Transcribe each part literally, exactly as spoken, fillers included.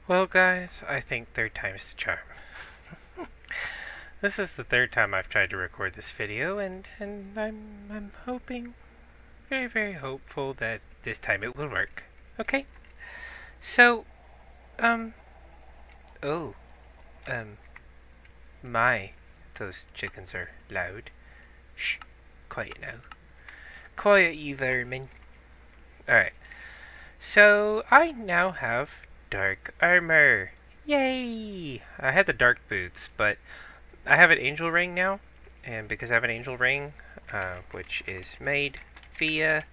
Well, guys, I think third time's the charm. This is the third time I've tried to record this video, and, and I'm, I'm hoping, very, very hopeful that this time it will work. Okay? So, um, oh, um, my, those chickens are loud. Shh, quiet now. Quiet, you vermin. Alright, so I now have dark armor. Yay! I had the dark boots, but I have an angel ring now, and because I have an angel ring, uh, which is made via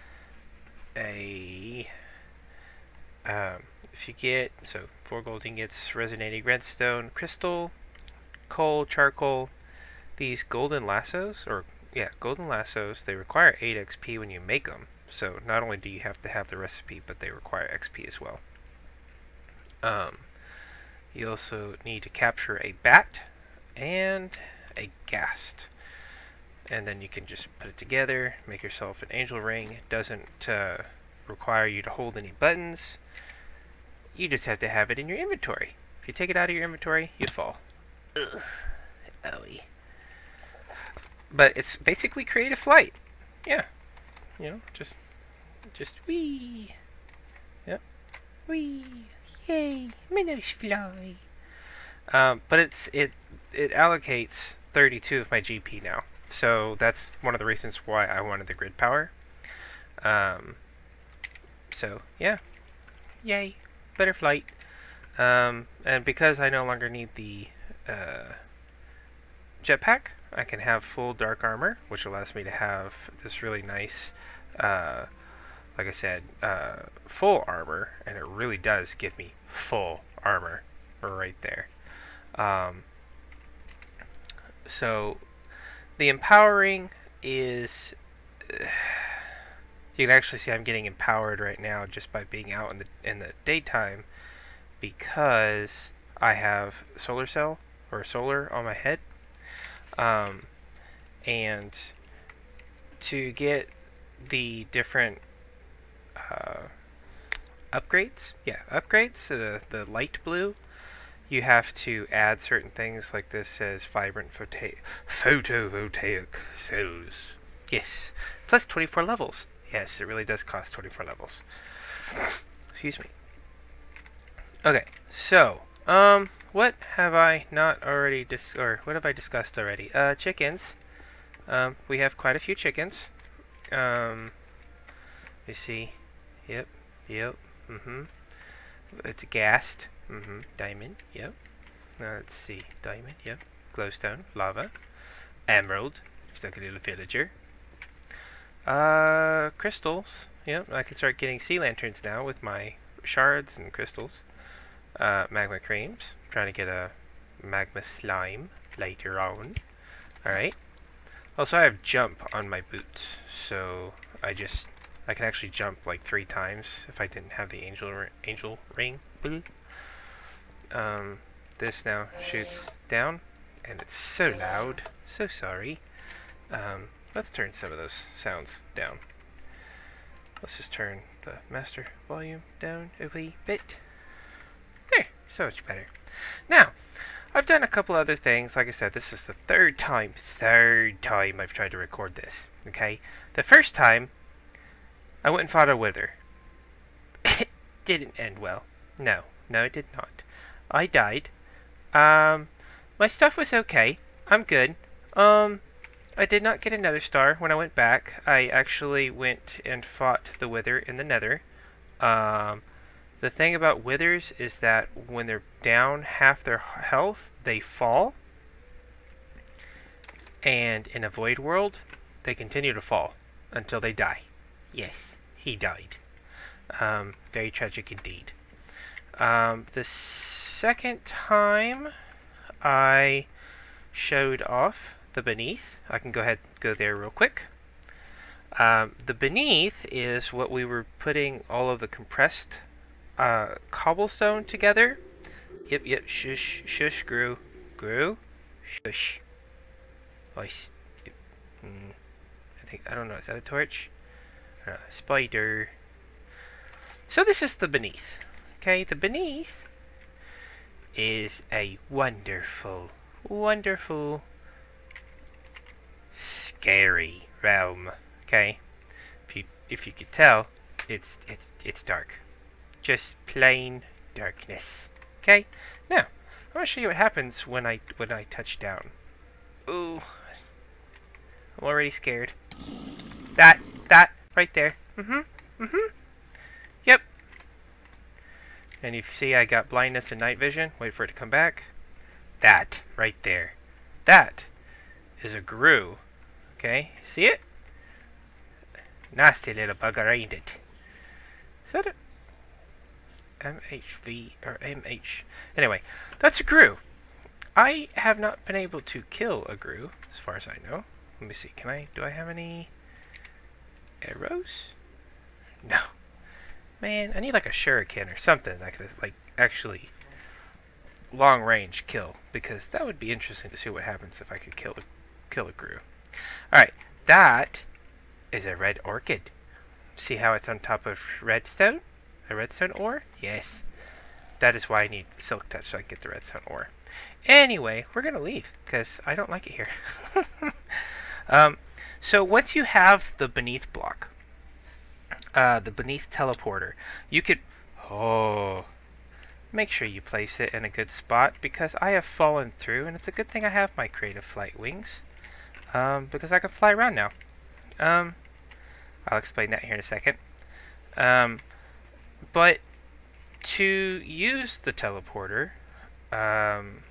a, um, if you get, so four gold ingots, resonating redstone, crystal, coal, charcoal, these golden lassos, or yeah, golden lassos, they require eight X P when you make them, so not only do you have to have the recipe, but they require X P as well. Um, you also need to capture a bat and a ghast, and then you can just put it together, make yourself an angel ring. It doesn't uh, require you to hold any buttons. You just have to have it in your inventory. If you take it out of your inventory, you fall. Ugh, owie. But it's basically creative flight. Yeah, you know, just, just wee. Yep, wee. Yay, minnows fly. Um, but it's it it allocates thirty-two of my G P now, so that's one of the reasons why I wanted the grid power. Um, so yeah, yay, better flight. Um, and because I no longer need the uh, jetpack, I can have full dark armor, which allows me to have this really nice, uh, like I said, uh, full armor, and it really does give me full armor right there. Um, so the empowering is, uh, you can actually see I'm getting empowered right now just by being out in the in the daytime, because I have solar cell or solar on my head, um, and to get the different uh, upgrades, yeah, upgrades, so the the light blue. You have to add certain things, like this says vibrant photo photovoltaic cells. Yes, plus twenty-four levels. Yes, it really does cost twenty-four levels. Excuse me. Okay, so um, what have I not already dis or what have I discussed already? Uh, chickens. Um, we have quite a few chickens. Um, you see, yep, yep, mm-hmm. It's gassed. Mm-hmm. Diamond, yep. Now let's see. Diamond, yep. Glowstone, lava, emerald. Looks like a little villager. Uh, crystals. Yep. I can start getting sea lanterns now with my shards and crystals. Uh, magma creams. I'm trying to get a magma slime later on. All right. Also, I have jump on my boots, so I just I can actually jump like three times if I didn't have the angel angel ring. Um, this now shoots down, and it's so loud. So sorry. Um, let's turn some of those sounds down. Let's just turn the master volume down a wee bit. There, so much better. Now, I've done a couple other things. Like I said, this is the third time, third time I've tried to record this. Okay? The first time, I went and fought a wither. It didn't end well. No, no it did not. I died. Um, my stuff was okay. I'm good. Um, I did not get another star when I went back. I actually went and fought the wither in the nether. Um, the thing about withers is that when they're down half their health, they fall. And in a void world, they continue to fall until they die. Yes, he died. Um, very tragic indeed. Um, the second time I showed off the beneath, I can go ahead and go there real quick. Um, the beneath is what we were putting all of the compressed uh, cobblestone together. Yep, yep, shush, shush, grew, grew, shush. Oh, I, mm, I think, I don't know, is that a torch? I don't know, spider. So this is the beneath. Okay, the beneath is a wonderful, wonderful, scary realm. Okay, if you if you could tell, it's it's it's dark, just plain darkness. Okay, now I'm gonna show you what happens when I when I touch down. Ooh, I'm already scared. That that right there. Mhm. Mhm. Yep. And if you see I got blindness and night vision, wait for it to come back. That right there. That is a grue. Okay, see it? Nasty little bugger, ain't it? Is that a M H V or M H? Anyway, that's a grue. I have not been able to kill a grue, as far as I know. Let me see. Can I? Do I have any arrows? No. Man, I need like a shuriken or something that could like actually long range kill, because that would be interesting to see what happens if I could kill a kill a grue. All right, that is a red orchid. See how it's on top of redstone? A redstone ore? Yes. That is why I need silk touch, so I can get the redstone ore. Anyway, we're gonna leave because I don't like it here. um, so once you have the beneath block, uh, the beneath teleporter, you could oh make sure you place it in a good spot, because I have fallen through, and it's a good thing I have my creative flight wings, um, because I can fly around now. Um, I'll explain that here in a second. Um, but to use the teleporter, um,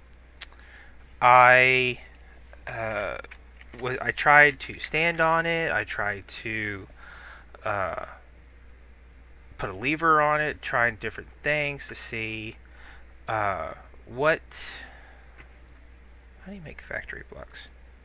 I uh, w I tried to stand on it. I tried to uh, put a lever on it, trying different things to see uh, what. How do you make factory blocks?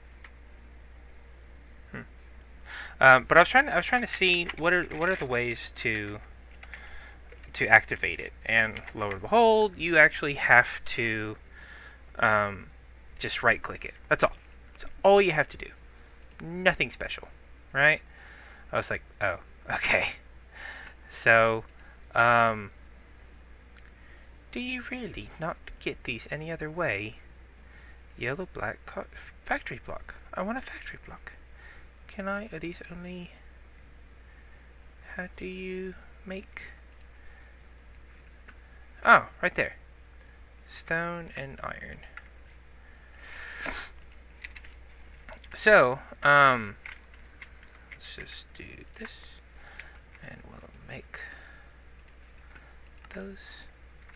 Hmm. Um, but I was trying. To, I was trying to see what are what are the ways to to activate it. And lo and behold, you actually have to um, just right-click it. That's all. That's all you have to do. Nothing special, right? I was like, oh, okay. So, um, do you really not get these any other way? Yellow, black, factory block. I want a factory block. Can I? Are these only? How do you make? Oh, right there. Stone and iron. So, um, let's just do this, and we'll make those.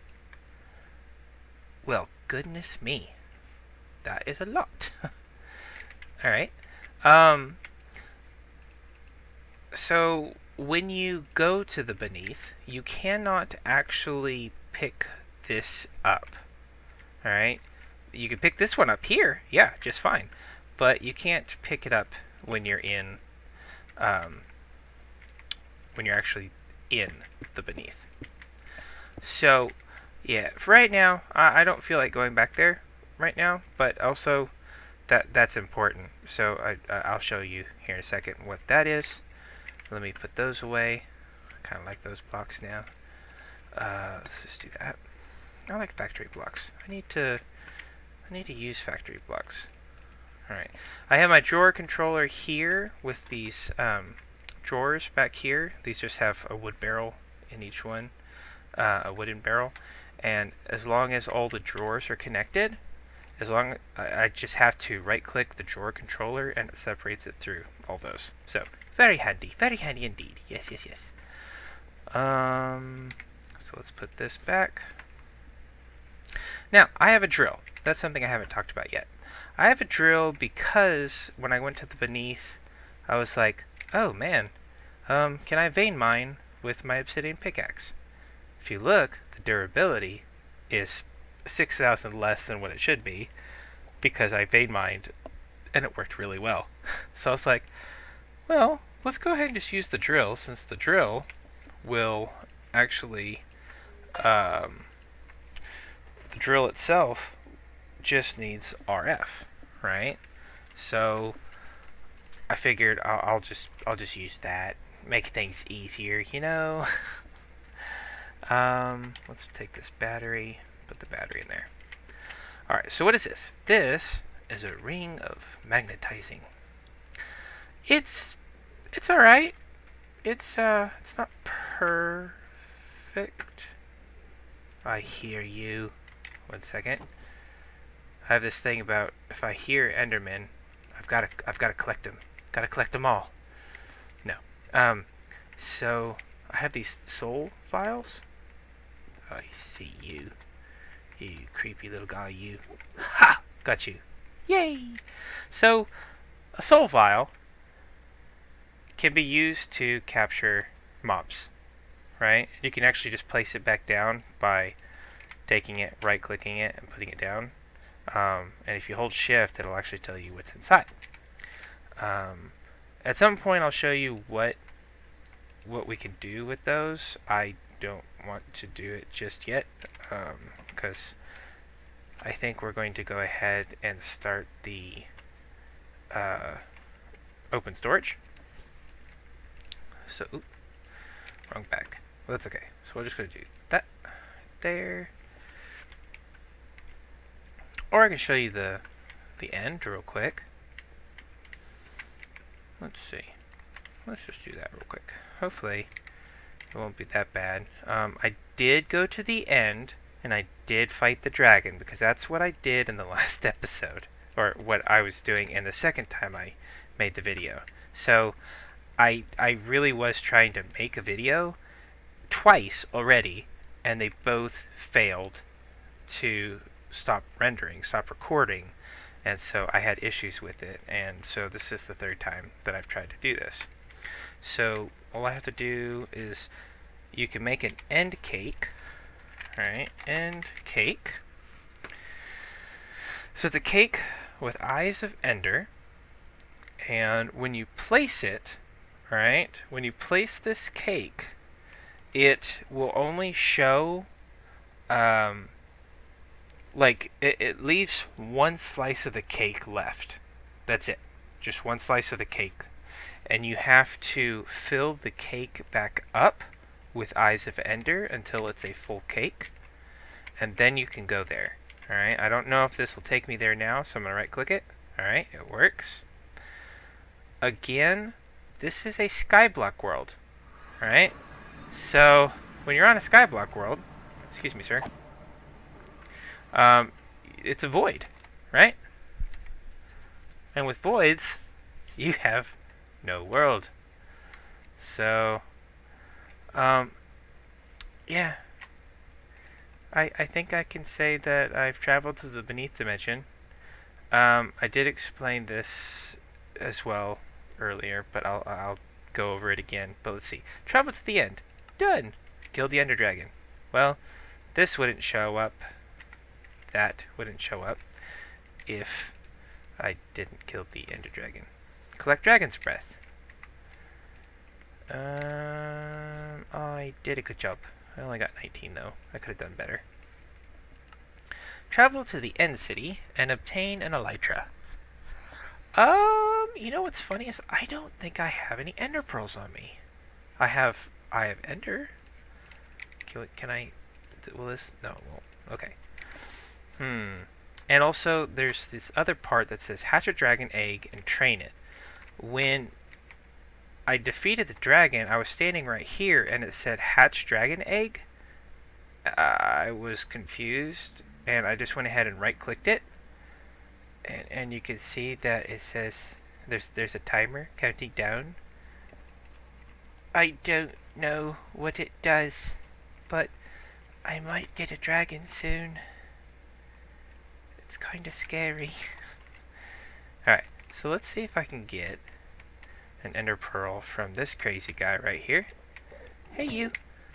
Well, goodness me, that is a lot. All right. Um. So when you go to the beneath, you cannot actually pick this up. All right. You can pick this one up here, yeah, just fine, but you can't pick it up when you're in, um, when you're actually in the beneath. So, yeah, for right now, I, I don't feel like going back there right now, but also that that's important. So I, I'll show you here in a second what that is. Let me put those away. I kind of like those blocks now. Uh, let's just do that. I like factory blocks. I need to. I need to use factory blocks. Alright. I have my drawer controller here with these um, drawers back here. These just have a wood barrel in each one, uh, a wooden barrel. And as long as all the drawers are connected, as long I, I just have to right click the drawer controller and it separates it through all those. So very handy, very handy indeed. Yes, yes, yes. Um, so let's put this back. Now, I have a drill. That's something I haven't talked about yet. I have a drill because when I went to the beneath, I was like, oh man, um, can I vein mine with my obsidian pickaxe? If you look, the durability is six thousand less than what it should be because I vein mined and it worked really well. So I was like, well, let's go ahead and just use the drill, since the drill will actually, um, the drill itself just needs R F, right? So I figured I'll, I'll just I'll just use that, make things easier, you know. um, let's take this battery, put the battery in there. Alright, so what is this? This is a ring of magnetizing. It's it's alright. It's uh it's not perfect. I hear you. One second. I have this thing about if I hear Enderman, I've got to I've got to collect them. Got to collect them all. No. Um so I have these soul files. I see you. You creepy little guy, you. Ha! Got you. Yay! So, a soul file can be used to capture mobs, right? You can actually just place it back down by taking it, right-clicking it, and putting it down. Um, and if you hold shift, it'll actually tell you what's inside. Um, at some point, I'll show you what what we can do with those. I don't want to do it just yet, because um, I think we're going to go ahead and start the uh, open storage. So, oop, wrong bag. Well, that's okay. So we're just going to do that there. Or I can show you the the end real quick. Let's see. Let's just do that real quick. Hopefully it won't be that bad. Um, I did go to the end, and I did fight the dragon, because that's what I did in the last episode, or what I was doing in the second time I made the video. So I I really was trying to make a video twice already, and they both failed to stop rendering, stop recording, and so I had issues with it, and so this is the third time that I've tried to do this. So all I have to do is, you can make an end cake, right? End cake. So it's a cake with eyes of ender, and when you place it, right, when you place this cake, it will only show, um, like, it, it leaves one slice of the cake left. That's it. Just one slice of the cake. And you have to fill the cake back up with eyes of ender until it's a full cake. And then you can go there. Alright, I don't know if this will take me there now, so I'm going to right click it. Alright, it works. Again, this is a skyblock world. Alright, so when you're on a skyblock world, excuse me, sir, um, it's a void, right? And with voids, you have no world. So, um, yeah, I I think I can say that I've traveled to the beneath dimension. Um, I did explain this as well earlier, but I'll I'll go over it again. But let's see. Travel to the end. Done. Killed the Ender Dragon. Well, this wouldn't show up. That wouldn't show up if I didn't kill the Ender Dragon. Collect Dragon's Breath. Um, I did a good job. I only got nineteen though. I could have done better. Travel to the End City and obtain an Elytra. Um, you know what's funny is I don't think I have any Ender Pearls on me. I have, I have Ender. Can, can I, will this, no, it won't. Okay. Hmm. And also, there's this other part that says hatch a dragon egg and train it. When I defeated the dragon, I was standing right here and it said hatch dragon egg. I was confused and I just went ahead and right clicked it. And, and you can see that it says there's there's a timer counting down. I don't know what it does, but I might get a dragon soon. It's kind of scary. Alright, so let's see if I can get an Ender Pearl from this crazy guy right here. Hey you!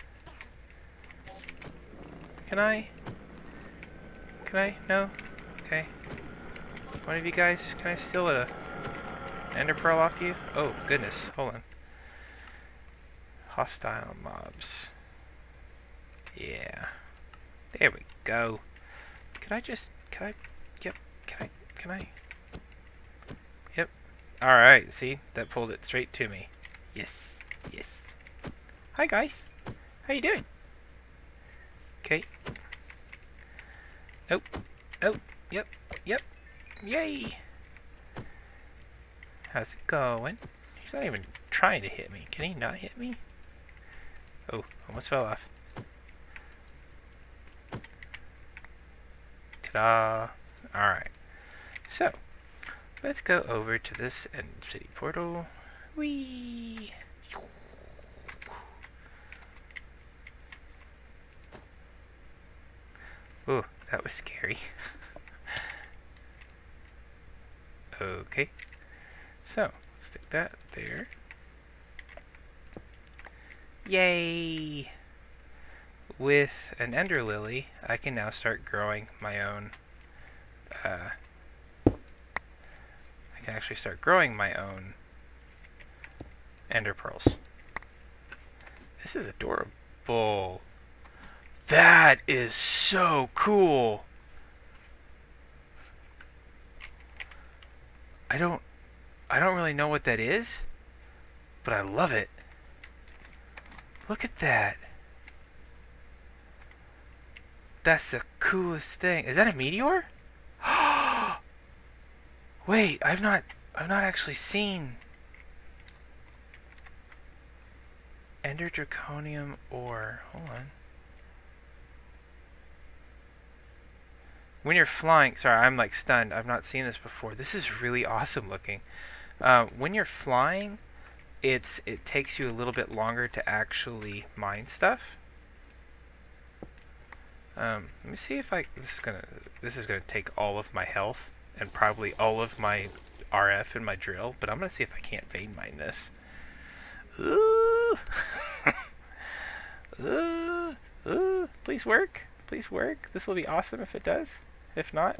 Can I? Can I? No? Okay. One of you guys, can I steal a Ender Pearl off you? Oh, goodness. Hold on. Hostile mobs. Yeah. There we go. Can I just... Can I... Yep. Can I... Can I... Yep. Alright, see? That pulled it straight to me. Yes. Yes. Hi, guys. How you doing? Okay. Nope. Nope. Yep. Yep. Yay! How's it going? He's not even trying to hit me. Can he not hit me? Oh, almost fell off. Ta-da! Alright. So, let's go over to this end city portal. Whee! Ooh, that was scary. Okay. So, let's stick that there. Yay! With an ender lily, I can now start growing my own uh, I can actually start growing my own ender pearls. This is adorable. That is so cool. I don't I don't really know what that is, but I love it. Look at that. That's the coolest thing. Is that a meteor? Wait, I've not I've not actually seen Ender Draconium ore. Hold on. When you're flying, sorry, I'm like stunned. I've not seen this before. This is really awesome looking. Uh, when you're flying, it's it takes you a little bit longer to actually mine stuff. Um, let me see if I. This is gonna. This is gonna take all of my health and probably all of my R F in my drill. But I'm gonna see if I can't vein mine this. Ooh. Ooh. Ooh. Please work. Please work. This will be awesome if it does. If not,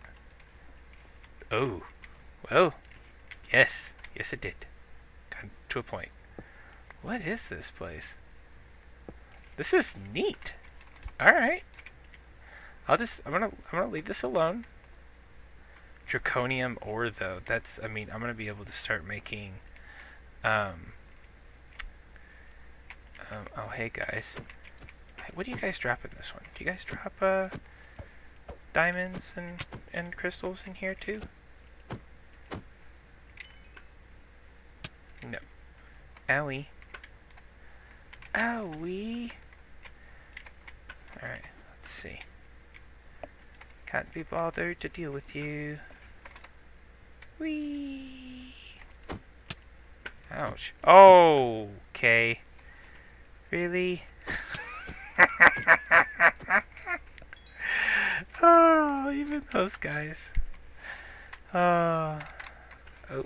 oh, well, yes, yes it did. Got to a point. What is this place? This is neat. All right. I'll just I'm gonna I'm gonna leave this alone. Draconium ore though. That's I mean I'm gonna be able to start making. Um. um oh hey guys. What do you guys drop in this one? Do you guys drop uh? diamonds and, and crystals in here too? No. Owie. Owie. Alright, let's see. Can't be bothered to deal with you. Whee! Ouch. Oh, okay. Really? Oh, even those guys. Uh, oh.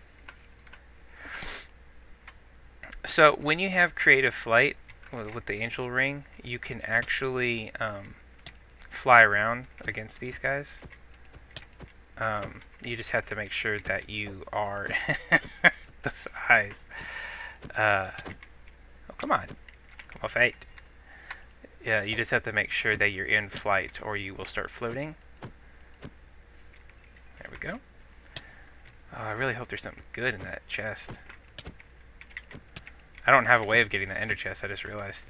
So when you have creative flight with, with the angel ring, you can actually um, fly around against these guys. Um, you just have to make sure that you are those eyes. Uh, oh, come on, come off eight. Yeah, you just have to make sure that you're in flight or you will start floating. There we go. Oh, I really hope there's something good in that chest. I don't have a way of getting the ender chest, I just realized.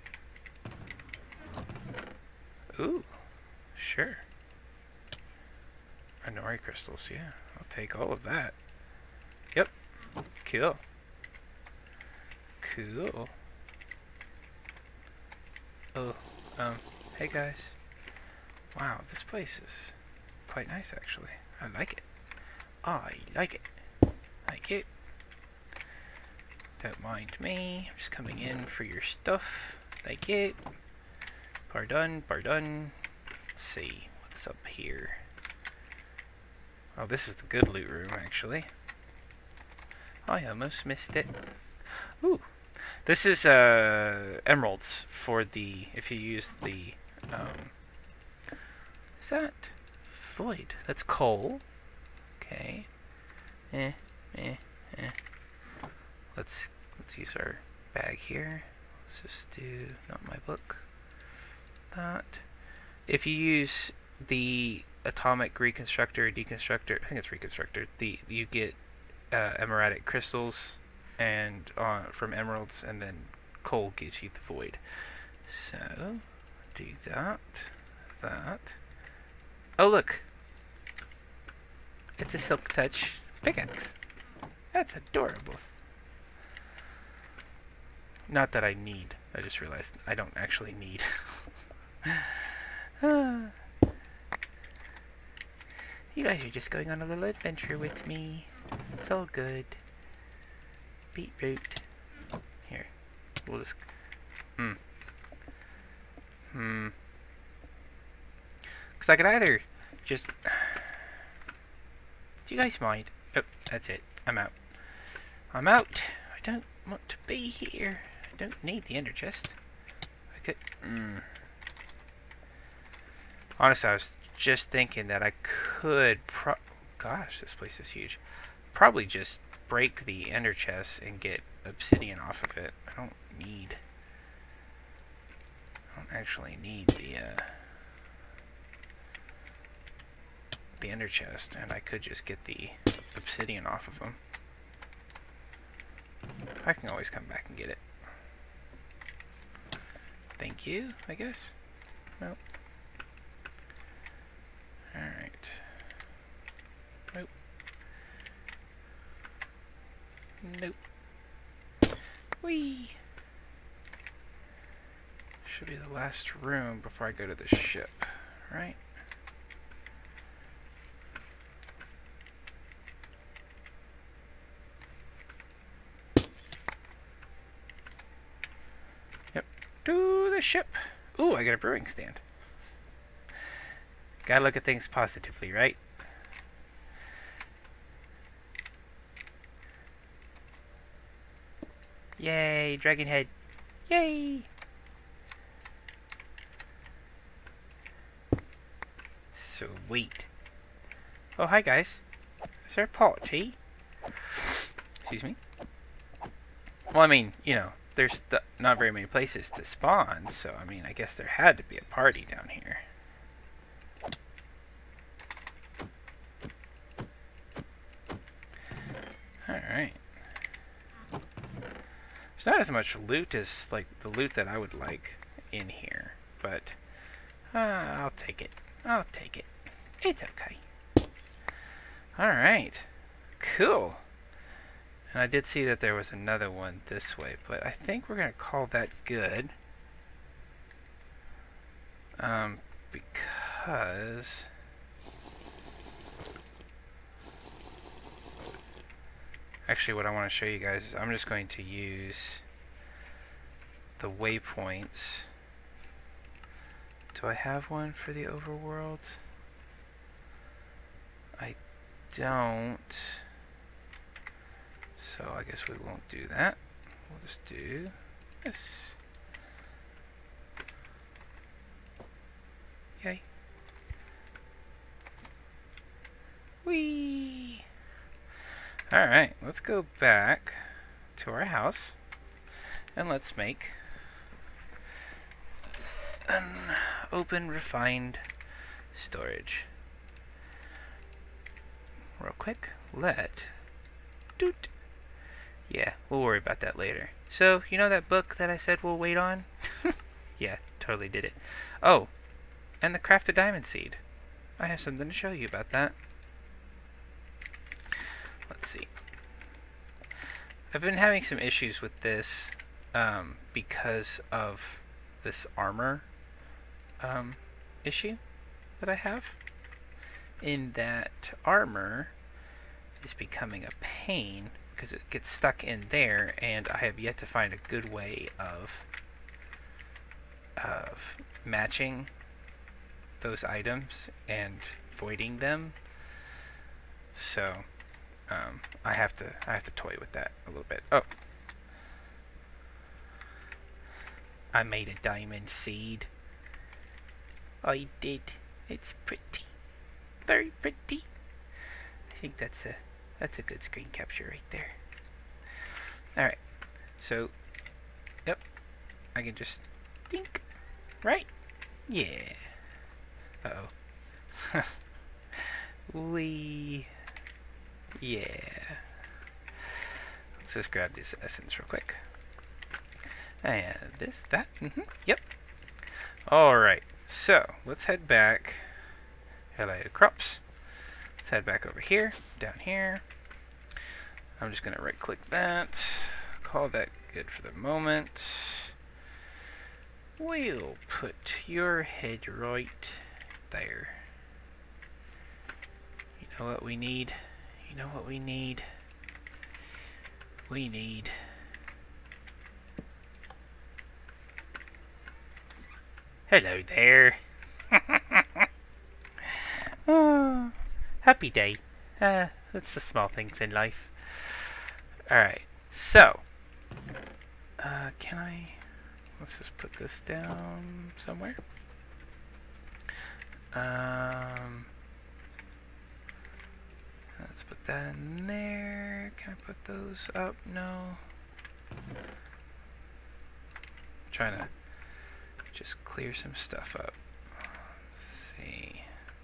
Ooh, sure. Anori crystals, yeah. I'll take all of that. Yep. Cool. Cool. Oh. Um, hey guys. Wow, this place is quite nice actually. I like it. I like it. Like it. Don't mind me. I'm just coming in for your stuff. Like it. Pardon, pardon. Let's see. What's up here? Oh, this is the good loot room actually. I almost missed it. Ooh. This is uh, emeralds for the, if you use the, um, is that void? That's coal. Okay. Eh, eh, eh. Let's, let's use our bag here. Let's just do, not my book. That. If you use the atomic reconstructor, deconstructor, I think it's reconstructor, the, you get uh, emeraldic crystals and uh, from emeralds, and then coal gives you the void. So do that, that, Oh, look. It's a Silk Touch pickaxe. That's adorable. Not that I need. I just realized I don't actually need. ah. You guys are just going on a little adventure with me. It's all good. Beetroot. Here. We'll just... Hmm. Hmm. Because I could either just... Do you guys mind? Oh, that's it. I'm out. I'm out. I don't want to be here. I don't need the ender chest. I could... Mm. Honestly, I was just thinking that I could pro... Gosh, this place is huge. Probably just break the ender chest and get obsidian off of it. I don't need... I don't actually need the, uh... the ender chest, and I could just get the obsidian off of them. I can always come back and get it. Thank you, I guess? Nope. Alright. Nope. Nope. Whee! Should be the last room before I go to the ship, right? Yep. To the ship! Ooh, I got a brewing stand. Gotta look at things positively, right? Yay, dragon head. Yay! Sweet. Oh, hi guys. Is there a pot of tea? Excuse me. Well, I mean, you know, there's th not very many places to spawn, so I mean, I guess there had to be a party down here. Alright. There's not as much loot as, like, the loot that I would like in here, but uh, I'll take it. I'll take it. It's okay. Alright. Cool. And I did see that there was another one this way, but I think we're going to call that good. Um, because... Actually, what I want to show you guys is I'm just going to use the waypoints. Do I have one for the overworld? I don't. So I guess we won't do that. We'll just do this. Yay. Whee! Alright, let's go back to our house and let's make an open refined storage. Real quick, let doot. Yeah, we'll worry about that later. So, you know that book that I said we'll wait on? Yeah, totally did it. Oh, and the craft a diamond seed. I have something to show you about that. Let's see. I've been having some issues with this um, because of this armor um, issue that I have. In that armor is becoming a pain because it gets stuck in there, and I have yet to find a good way of of matching those items and voiding them. So um, I have to I have to toy with that a little bit. Oh, I made a diamond seed. I did. It's pretty, very pretty. I think that's a that's a good screen capture right there. All right, so yep, I can just think, right? Yeah. Uh oh. We. Yeah. Let's just grab this essence real quick. And this, that, mm-hmm, yep. Alright, so let's head back Hello, crops. Let's head back over here, down here. I'm just going to right click that, call that good for the moment. We'll put your head right there. You know what we need? You know what we need? We need hello there. Oh, happy day. Uh, that's the small things in life. Alright, so uh, can I let's just put this down somewhere. Um let's put that in there. Can I put those up? No. I'm trying to just clear some stuff up. Let's see.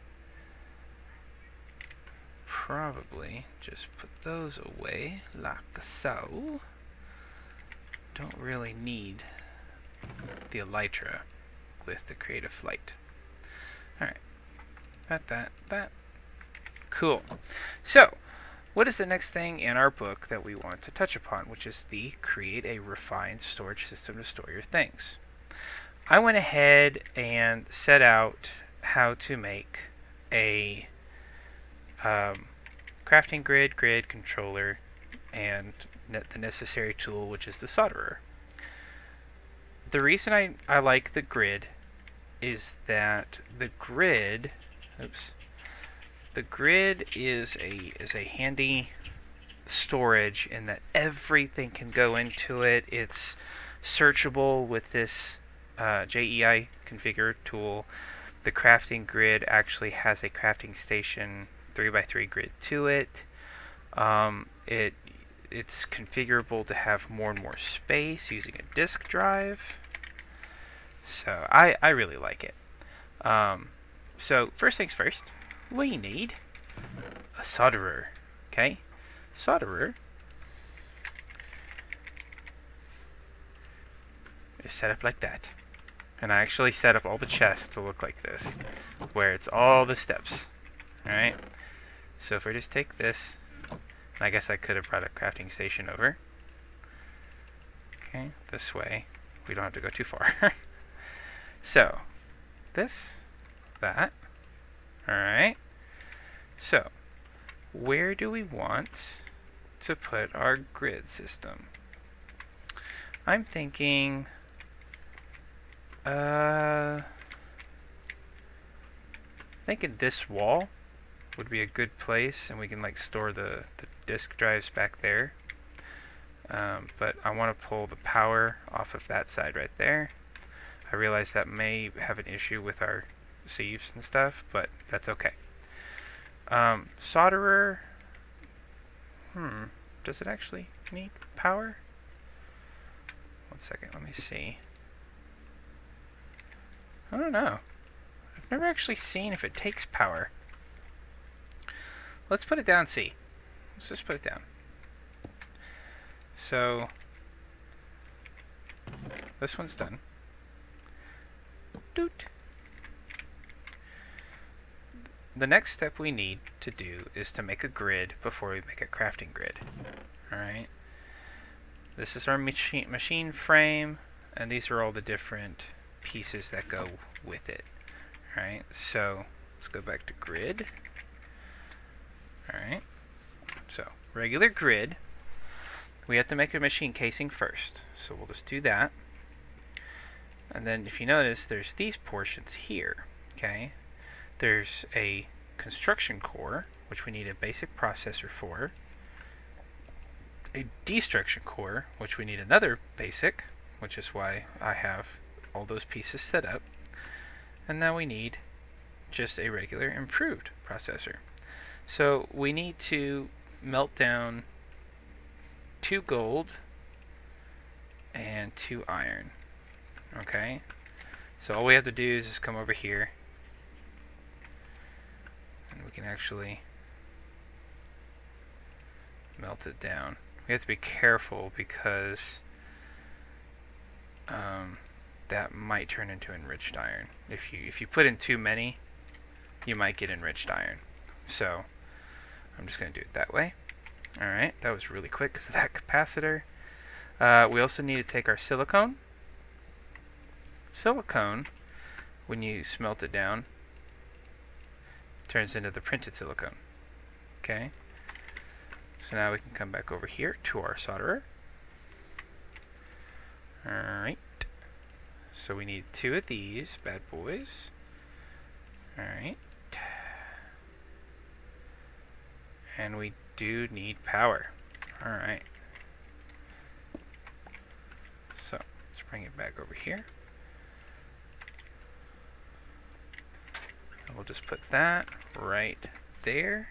Probably just put those away like so. Don't really need the elytra with the creative flight. Alright. That, that, that. Cool. So, what is the next thing in our book that we want to touch upon, which is the create a refined storage system to store your things. I went ahead and set out how to make a um, crafting grid, grid controller, and ne the necessary tool, which is the solderer. The reason I, I like the grid is that the grid, oops, the grid is a is a handy storage in that everything can go into it. It's searchable with this uh, J E I configure tool. The crafting grid actually has a crafting station three by three grid to it. Um, it it's configurable to have more and more space using a disk drive. So I, I really like it. Um, so first things first, we need a solderer. Okay, solderer is set up like that. And I actually set up all the chests to look like this, where it's all the steps. Alright, so if I just take this, I guess I could have brought a crafting station over. Okay, this way. We don't have to go too far. So, this, that. Alright. So, where do we want to put our grid system? I'm thinking, uh, thinking this wall would be a good place, and we can like store the, the disk drives back there. Um, but I want to pull the power off of that side right there. I realize that may have an issue with our sieves and stuff, but that's okay. Um, solderer, hmm, does it actually need power? One second, let me see. I don't know. I've never actually seen if it takes power. Let's put it down C. Let's just put it down. So, this one's done. Doot. The next step we need to do is to make a grid before we make a crafting grid. Alright. This is our machine, machine frame, and these are all the different pieces that go with it. Alright, so let's go back to grid. Alright, so regular grid. We have to make a machine casing first, so we'll just do that. And then if you notice, there's these portions here. Okay, there's a construction core, which we need a basic processor for, a destruction core, which we need another basic, which is why I have all those pieces set up, and now we need just a regular improved processor. So we need to melt down two gold and two iron. Okay, so all we have to do is just come over here and we can actually melt it down. We have to be careful because um, that might turn into enriched iron. If you if you put in too many, you might get enriched iron. So I'm just going to do it that way. Alright, that was really quick because of that capacitor. Uh, we also need to take our silicone. Silicone, when you smelt it down, turns into the printed silicone. Okay. So now we can come back over here to our solderer. Alright. So we need two of these bad boys. Alright. And we do need power. Alright. So let's bring it back over here. And we'll just put that right there.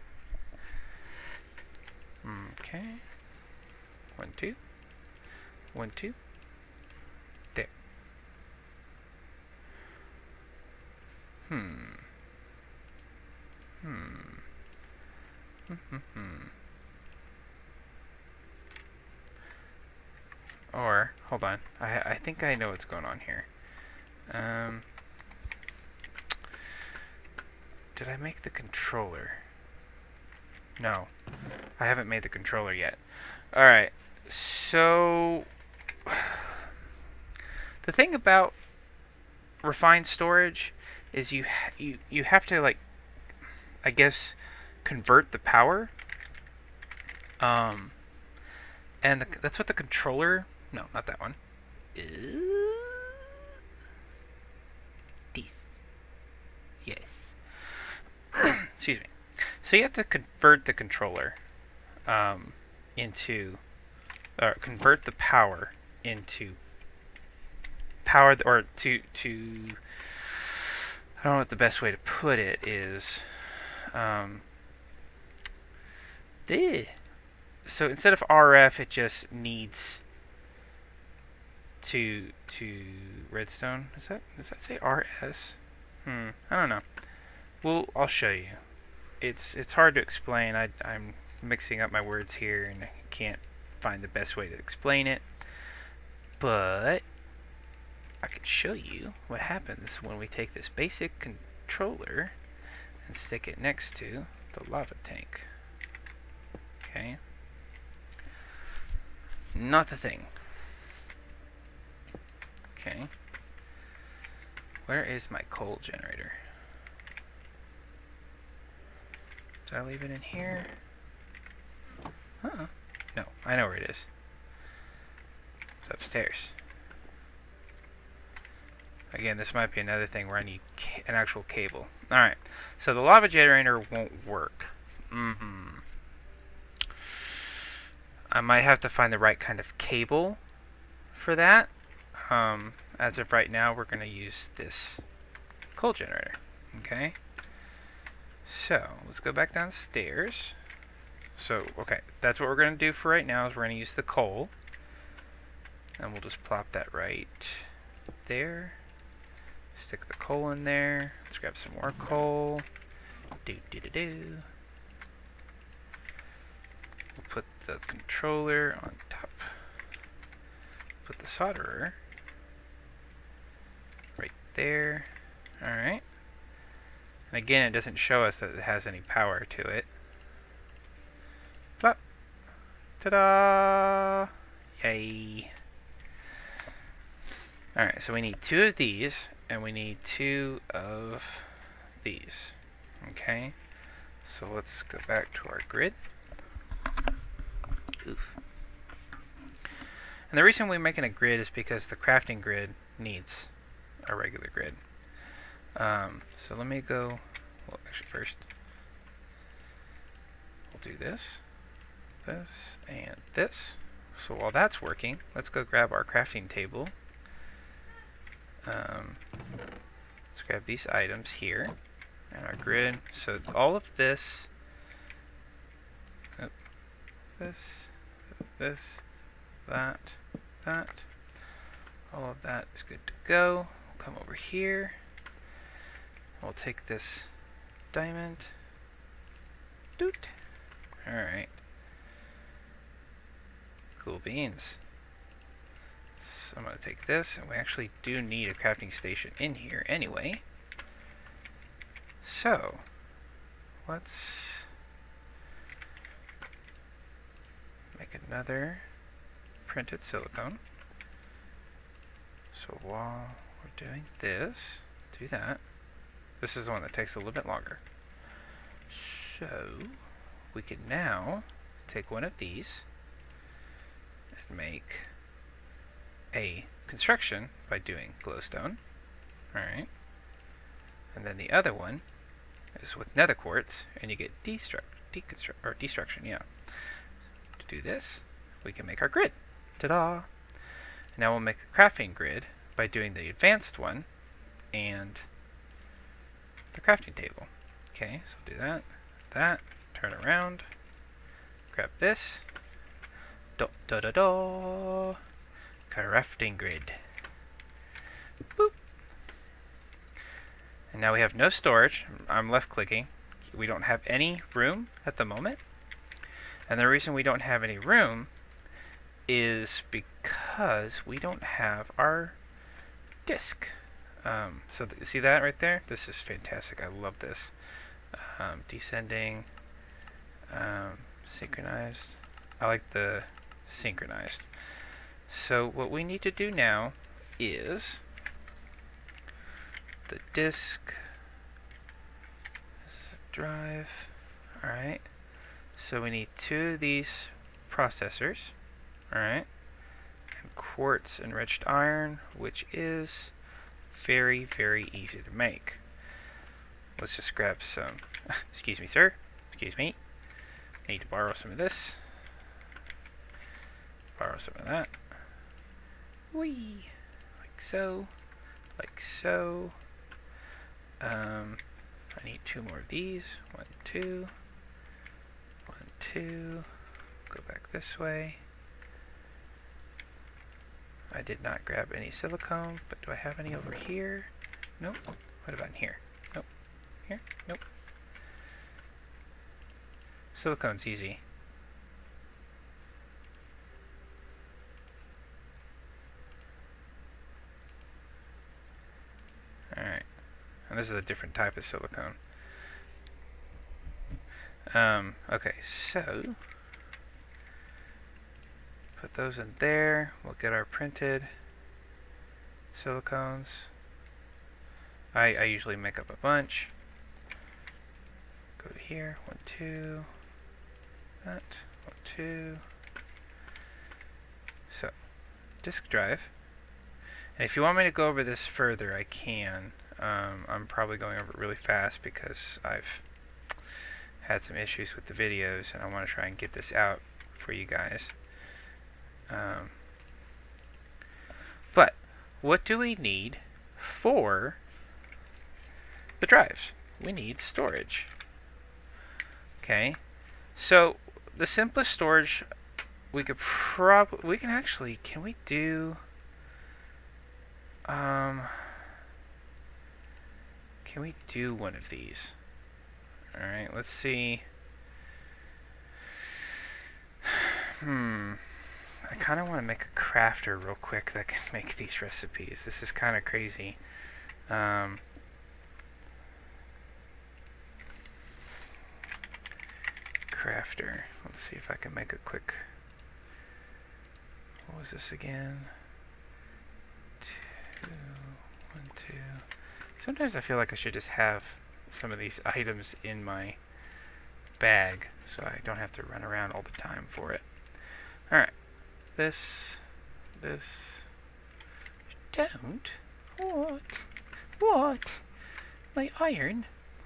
Okay. One, two. One, two. There. Hmm. Hmm. Hmm. Hmm. Or, hold on. I I think I know what's going on here. Um. Did I make the controller? No. I haven't made the controller yet. Alright. So the thing about refined storage is you ha you you have to, like, I guess, convert the power. Um and the, that's what the controller, no, not that one. This. Yes. Excuse me. So you have to convert the controller um, into, or convert the power into power, th or to, to, I don't know what the best way to put it is. Um, the, so instead of R F, it just needs to, to redstone. Is that, does that say R S? Hmm, I don't know. Well, I'll show you. It's it's hard to explain. I, I'm mixing up my words here and I can't find the best way to explain it. But I can show you what happens when we take this basic controller and stick it next to the lava tank. Okay. Not the thing. Okay. Where is my coal generator? Did I leave it in here? Uh-uh. No, I know where it is. It's upstairs. Again, this might be another thing where I need ca an actual cable. Alright, so the lava generator won't work. Mm-hmm. I might have to find the right kind of cable for that. Um, as of right now, we're going to use this coal generator. Okay? So, let's go back downstairs. So, okay, that's what we're going to do for right now, is we're going to use the coal. And we'll just plop that right there. Stick the coal in there. Let's grab some more coal. Do, do, do, do. We'll put the controller on top. Put the solderer right there. Alright. And again, it doesn't show us that it has any power to it. Flop. Ta-da! Yay. Alright, so we need two of these, and we need two of these. Okay? So let's go back to our grid. Oof. And the reason we're making a grid is because the crafting grid needs a regular grid. Um, so let me go, well, actually first, we'll do this, this, and this. So while that's working, let's go grab our crafting table. Um, let's grab these items here, and our grid. So all of this, oh, this, this, that, that, all of that is good to go. We'll come over here. We'll take this diamond. Doot. Alright. Cool beans. So I'm going to take this, and we actually do need a crafting station in here anyway. So let's make another printed silicone. So while we're doing this, do that. This is the one that takes a little bit longer. So we can now take one of these and make a construction by doing glowstone. Alright. And then the other one is with nether quartz, and you get destruct, deconstruct, or destruction, yeah. To do this, we can make our grid. Ta-da! Now we'll make the crafting grid by doing the advanced one and the crafting table. Okay, so do that, that, turn around, grab this, da da da da, crafting grid. Boop. And now we have no storage. I'm left clicking. We don't have any room at the moment. And the reason we don't have any room is because we don't have our disk. Um, so th see that right there? This is fantastic. I love this. Um, descending, um, synchronized. I like the synchronized. So what we need to do now is the disk. This is a drive. Alright. So we need two of these processors. Alright. And quartz enriched iron, which is very, very easy to make. Let's just grab some. Excuse me, sir. Excuse me. I need to borrow some of this. Borrow some of that. Whee! Like so. Like so. Um, I need two more of these. One, two. One, two. Go back this way. I did not grab any silicone, but do I have any over here? Nope. What about in here? Nope. Here? Nope. Silicone's easy. Alright. And this is a different type of silicone. Um, okay, so put those in there. We'll get our printed silicones. I, I usually make up a bunch. Go to here. One, two. That. One, two. So, disk drive. And if you want me to go over this further, I can. Um, I'm probably going over it really fast because I've had some issues with the videos and I want to try and get this out for you guys. Um, but what do we need for the drives? We need storage. Okay, so the simplest storage we could probably we can actually can we do um can we do one of these? All right, let's see. Hmm. I kind of want to make a crafter real quick that can make these recipes. This is kind of crazy. Um, crafter. Let's see if I can make a quick. What was this again? Two, one, two. Sometimes I feel like I should just have some of these items in my bag so I don't have to run around all the time for it. Alright. This, this, don't, what, what, my iron,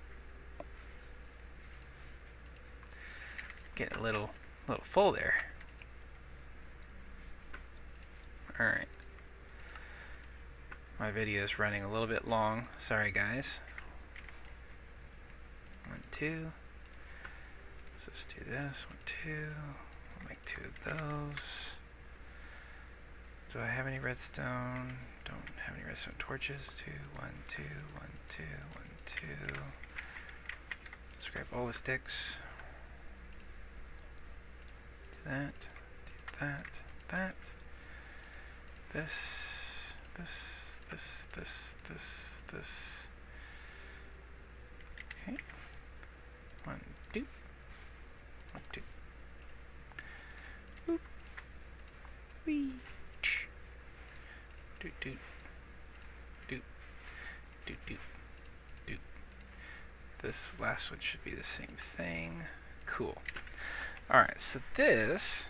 getting a little, little full there. Alright, my video is running a little bit long, sorry guys. One, two, let's just do this, one, two, we'll make two of those. Do I have any redstone? Don't have any redstone torches. Two, one, two, one, two, one, two. Let's grab all the sticks. Do that, do that, that. This, this, this, this, this, this. Okay. One, two. One, two. Boop. Wee. Doot, doot. Doot. Doot, doot. Doot. This last one should be the same thing. Cool. Alright, so this...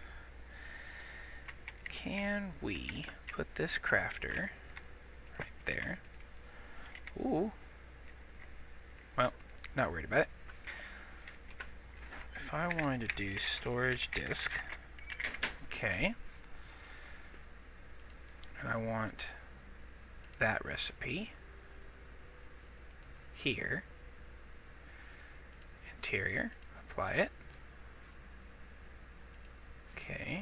Can we put this crafter right there? Ooh. Well, not worried about it. If I wanted to do storage disk, okay, and I want that recipe here, interior, apply it, okay,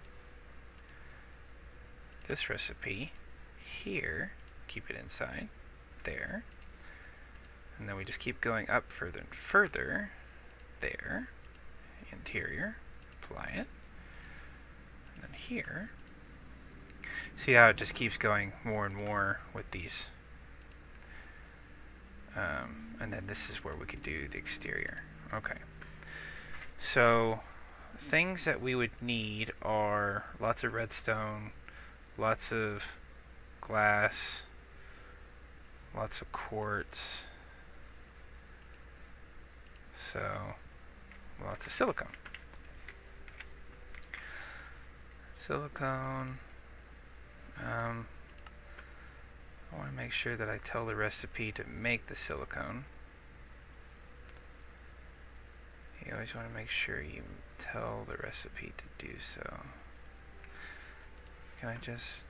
this recipe here, keep it inside, there, and then we just keep going up further and further, there, interior, apply it, and then here, see how it just keeps going more and more with these, um, and then this is where we can do the exterior. Okay, so things that we would need are lots of redstone, lots of glass, lots of quartz, so lots of silicone. Silicone, um, I want to make sure that I tell the recipe to make the silicone. You always want to make sure you tell the recipe to do so. Can I just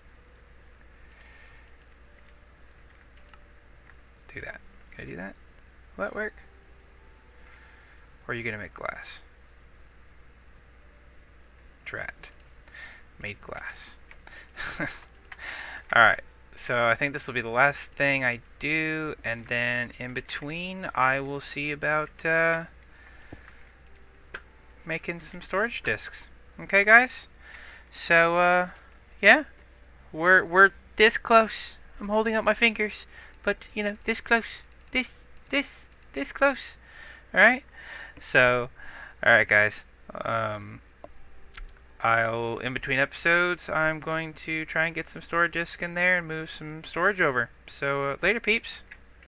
do that? Can I do that? Will that work? Or are you going to make glass? Drat. Made glass. Alright, so I think this will be the last thing I do, and then in between I will see about uh, making some storage disks. Okay, guys? So, uh, yeah, we're, we're this close. I'm holding up my fingers, but, you know, this close. This, this, this close. Alright? So, alright guys, um, I'll, in between episodes, I'm going to try and get some storage disk in there and move some storage over. So, uh, later peeps.